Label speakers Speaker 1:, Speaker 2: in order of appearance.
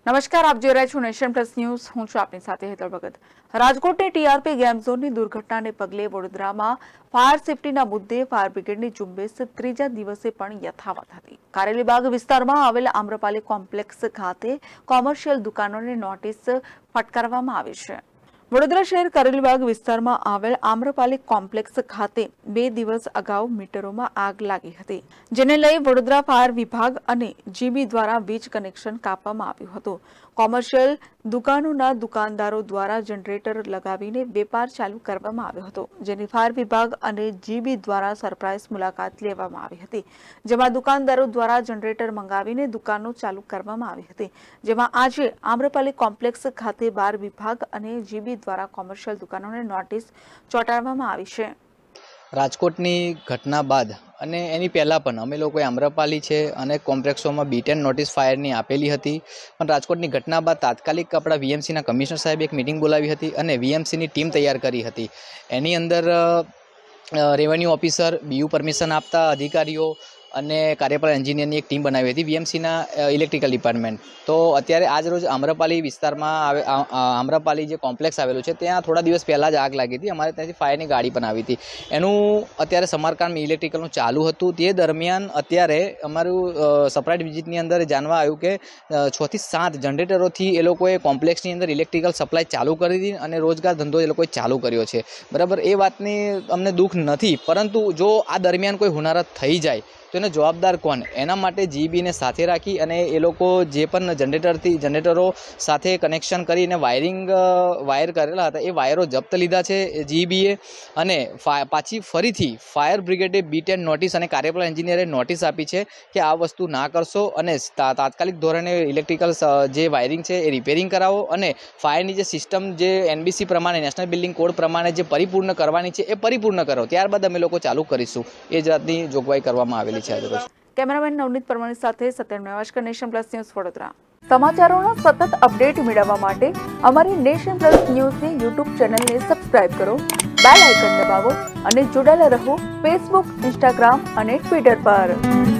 Speaker 1: નમસ્કાર, આપ જોઈ રહ્યા છો નેશન પ્લસ ન્યૂઝ. હું છું આપની સાથે હેતલ ભગત. રાજકોટની ટીઆરપી ગેમ ઝોનની દુર્ઘટનાને પગલે વડોદરામાં ફાયર સેફટીના મુદ્દે ફાયર બ્રિગેડની ઝુંબેશ ત્રીજા દિવસે પણ યથાવત હતી. કારેલીબાગ વિસ્તારમાં આવેલ આમ્રપાલી કોમ્પ્લેક્સ ખાતે કોમર્શિયલ દુકાનોને નોટિસ ફટકારવામાં આવી છે. વડોદરા શહેર કારેલીબાગ વિસ્તારમાં આવેલ આમ્રપાલી કોમ્પ્લેક્સ ખાતે 2 દિવસ અગાઉ મીટરોમાં આગ લાગી હતી, જેને લઈ વડોદરા ફાયર વિભાગ અને જીબી દ્વારા વીજ કનેક્શન કાપવામાં આવ્યું હતું. કોમર્શિયલ દુકાનોના દુકાનદારો દ્વારા જનરેટર લગાવીને વેપાર ચાલુ કરવામાં આવ્યો હતો, જેની ફાયર વિભાગ અને જીબી દ્વારા સરપ્રાઇઝ મુલાકાત લેવામાં આવી હતી, જેમાં દુકાનદારો દ્વારા જનરેટર મંગાવીને દુકાનો ચાલુ કરવામાં આવી હતી. જેમાં આજે આમ્રપાલી કોમ્પ્લેક્સ ખાતે 12 વિભાગ અને જીબી દ્વારા કોમર્શિયલ દુકાનોને નોટિસ ચોંટાડવામાં આવી છે.
Speaker 2: રાજકોટની ઘટના બાદ અને એની પહેલાં પણ અમે લોકોએ આમ્રપાલી છે અને કોમ્પ્લેક્સોમાં B10 નોટિસ ફાયરની આપેલી હતી. પણ રાજકોટની ઘટના બાદ તાત્કાલિક આપણા VMCના કમિશનર સાહેબે એક મિટિંગ બોલાવી હતી અને VMCની ટીમ તૈયાર કરી હતી. એની અંદર રેવન્યુ ઓફિસર, BU પરમિશન આપતા અધિકારીઓ અને કાર્યપાલક એન્જિનિયરની એક ટીમ બનાવી હતી VMCના ઇલેક્ટ્રિકલ ડિપાર્ટમેન્ટ. તો અત્યારે આજ રોજ આમ્રપાલી વિસ્તારમાં આમ્રપાલી જે કોમ્પ્લેક્સ આવેલું છે ત્યાં થોડા દિવસ પહેલાં જ આગ લાગી હતી. અમારે ત્યાંથી ફાયરની ગાડી પણ આવી હતી. એનું અત્યારે સમારકામ ઇલેક્ટ્રિકલનું ચાલુ હતું. તે દરમિયાન અત્યારે અમારું સરપ્રાઇઝ વિઝિટની અંદર જાણવા આવ્યું કે 6 થી 7 જનરેટરોથી એ લોકોએ કોમ્પ્લેક્સની અંદર ઇલેક્ટ્રિકલ સપ્લાય ચાલુ કરી હતી અને રોજગાર ધંધો એ લોકોએ ચાલુ કર્યો છે. બરાબર, એ વાતની અમને દુઃખ નથી, પરંતુ જો આ દરમિયાન કોઈ હોનારત થઈ જાય તો એનો જવાબદાર કોણ? એના માટે જીબીને સાથે રાખી અને એ લોકો જે પણ જનરેટરો સાથે કનેક્શન કરીને વાયર કરેલા હતા એ વાયરો જપ્ત લીધા છે જીબીએ. અને પાછી ફરીથી ફાયર બ્રિગેડે B10 નોટિસ અને કાર્યપાલક એન્જિનિયરે નોટિસ આપી છે કે આ વસ્તુ ના કરશો અને તાત્કાલિક ધોરણે ઇલેક્ટ્રિકલ જે વાયરિંગ છે એ રિપેરિંગ કરાવો અને ફાયરની જે સિસ્ટમ જે NBC પ્રમાણે, નેશનલ બિલ્ડિંગ કોડ પ્રમાણે જે પરિપૂર્ણ કરવાની છે એ પરિપૂર્ણ કરો. ત્યારબાદ અમે લોકો ચાલુ કરીશું. એ જ વાતની જોગવાઈ કરવામાં આવેલી.
Speaker 1: કેમેરામેન નવનીત પરમાણી સાથે Satyan Nevashkar, nation plus news, Vadodara. સમાચારોના સતત અપડેટ મેળવવા માટે અમારી નેશન પ્લસ ન્યૂઝની YouTube ચેનલને સબસ્ક્રાઇબ કરો, બેલ આઇકન દબાવો અને જોડાયેલા રહો Facebook, Instagram અને Twitter પર.